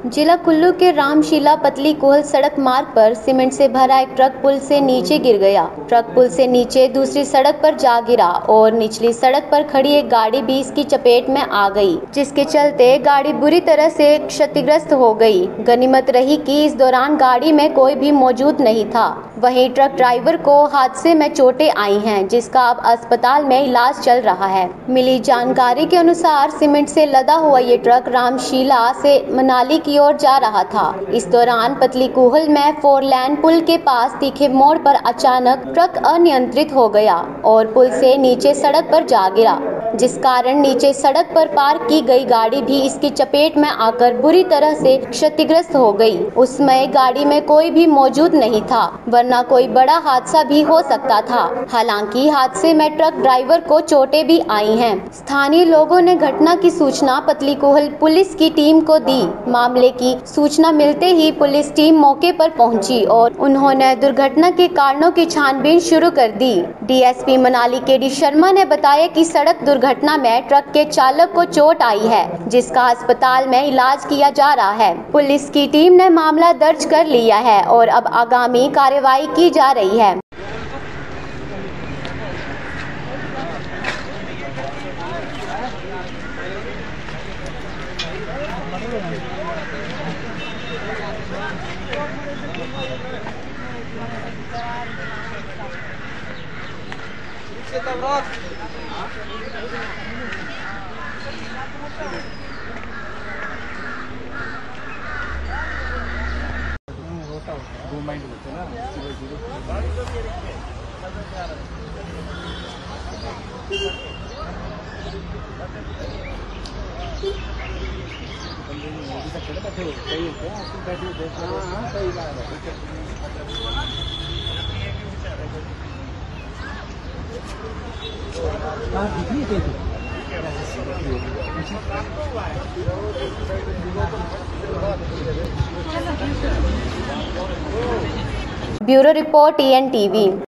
जिला कुल्लू के रामशीला पतली कोहल सड़क मार्ग पर सीमेंट से भरा एक ट्रक पुल से नीचे गिर गया। ट्रक पुल से नीचे दूसरी सड़क पर जा गिरा और निचली सड़क पर खड़ी एक गाड़ी भी इसकी चपेट में आ गई, जिसके चलते गाड़ी बुरी तरह से क्षतिग्रस्त हो गई। गनीमत रही कि इस दौरान गाड़ी में कोई भी मौजूद नहीं था। वहीं ट्रक ड्राइवर को हादसे में चोटें आई हैं, जिसका अब अस्पताल में इलाज चल रहा है। मिली जानकारी के अनुसार सीमेंट से लदा हुआ ये ट्रक रामशीला से मनाली की ओर जा रहा था। इस दौरान पतली कोहल में 4 लेन पुल के पास तीखे मोड़ पर अचानक ट्रक अनियंत्रित हो गया और पुल से नीचे सड़क पर जा गिरा, जिस कारण नीचे सड़क पर पार्क की गई गाड़ी भी इसकी चपेट में आकर बुरी तरह से क्षतिग्रस्त हो गई। उस समय गाड़ी में कोई भी मौजूद नहीं था, वरना कोई बड़ा हादसा भी हो सकता था। हालांकि हादसे में ट्रक ड्राइवर को चोटें भी आई हैं। स्थानीय लोगों ने घटना की सूचना पतली कोहल पुलिस की टीम को दी। मामले की सूचना मिलते ही पुलिस टीम मौके पर पहुंची और उन्होंने दुर्घटना के कारणों की छानबीन शुरू कर दी। डीएसपी मनाली केडी शर्मा ने बताया कि सड़क दुर्घटना में ट्रक के चालक को चोट आई है, जिसका अस्पताल में इलाज किया जा रहा है। पुलिस की टीम ने मामला दर्ज कर लिया है और अब आगामी कार्रवाई की जा रही है। Bureau report ENTV।